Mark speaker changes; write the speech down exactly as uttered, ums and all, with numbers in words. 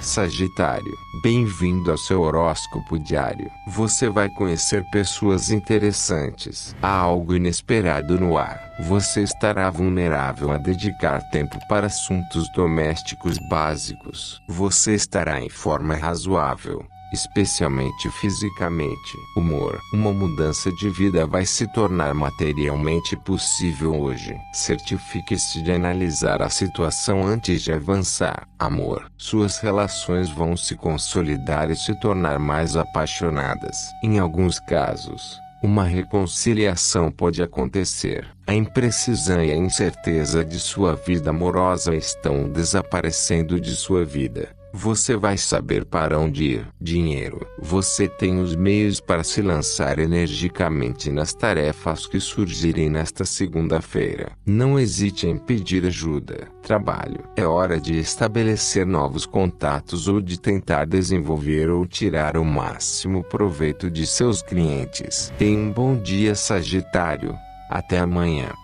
Speaker 1: Sagitário, bem-vindo ao seu horóscopo diário. Você vai conhecer pessoas interessantes. Há algo inesperado no ar. Você estará vulnerável a dedicar tempo para assuntos domésticos básicos. Você estará em forma razoável, especialmente fisicamente. Humor. Uma mudança de vida vai se tornar materialmente possível hoje. Certifique-se de analisar a situação antes de avançar. Amor. Suas relações vão se consolidar e se tornar mais apaixonadas. Em alguns casos, uma reconciliação pode acontecer. A imprecisão e a incerteza de sua vida amorosa estão desaparecendo de sua vida. Você vai saber para onde ir. Dinheiro. Você tem os meios para se lançar energicamente nas tarefas que surgirem nesta segunda-feira. Não hesite em pedir ajuda. Trabalho. É hora de estabelecer novos contatos ou de tentar desenvolver ou tirar o máximo proveito de seus clientes. Tenha um bom dia, Sagitário. Até amanhã.